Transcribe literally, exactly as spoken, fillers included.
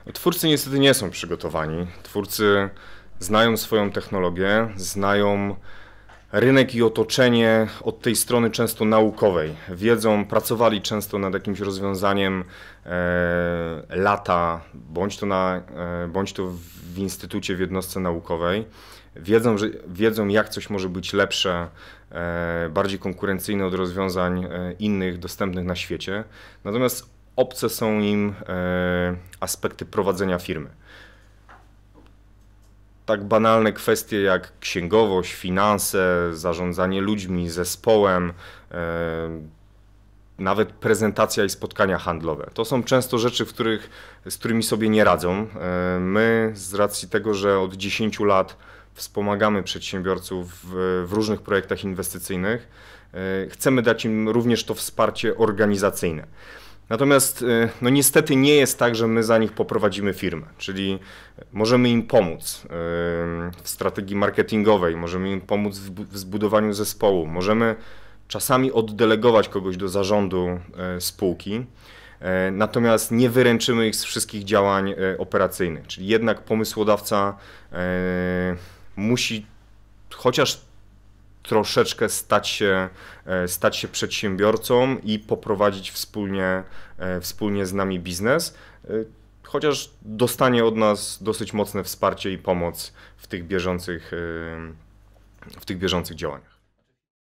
Twórcy niestety nie są przygotowani. Twórcy znają swoją technologię, znają rynek i otoczenie od tej strony często naukowej. Wiedzą, pracowali często nad jakimś rozwiązaniem e, lata, bądź to, na, e, bądź to w instytucie, w jednostce naukowej. Wiedzą, że, wiedzą, jak coś może być lepsze, e, bardziej konkurencyjne od rozwiązań e, innych dostępnych na świecie. Natomiast obce są im e, aspekty prowadzenia firmy. Tak banalne kwestie jak księgowość, finanse, zarządzanie ludźmi, zespołem, e, nawet prezentacja i spotkania handlowe. To są często rzeczy, w których, z którymi sobie nie radzą. E, my z racji tego, że od dziesięciu lat wspomagamy przedsiębiorców w, w różnych projektach inwestycyjnych, e, chcemy dać im również to wsparcie organizacyjne. Natomiast no niestety nie jest tak, że my za nich poprowadzimy firmę, czyli możemy im pomóc w strategii marketingowej, możemy im pomóc w zbudowaniu zespołu, możemy czasami oddelegować kogoś do zarządu spółki, natomiast nie wyręczymy ich z wszystkich działań operacyjnych, czyli jednak pomysłodawca musi chociaż troszeczkę stać się, stać się przedsiębiorcą i poprowadzić wspólnie, wspólnie z nami biznes, chociaż dostanie od nas dosyć mocne wsparcie i pomoc w tych bieżących, w tych bieżących działaniach.